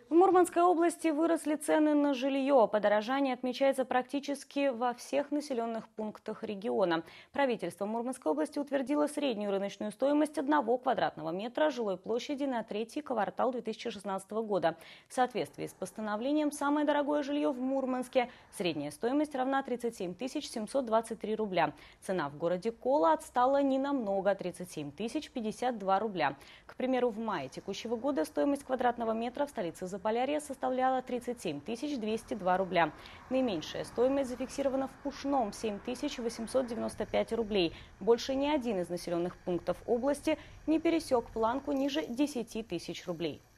В Мурманской области выросли цены на жилье. Подорожание отмечается практически во всех населенных пунктах региона. Правительство Мурманской области утвердило среднюю рыночную стоимость 1 квадратного метра жилой площади на третий квартал 2016 года. В соответствии с постановлением, самое дорогое жилье в Мурманске средняя стоимость равна 37 723 рубля. Цена в городе Кола отстала ненамного – 37 052 рубля. К примеру, в мае текущего года стоимость квадратного метра в столице Заполярья составляла 37 202 рубля. Наименьшая стоимость зафиксирована в Пушном – 7 895 рублей. Больше ни один из населенных пунктов области не пересек планку ниже 10 000 рублей.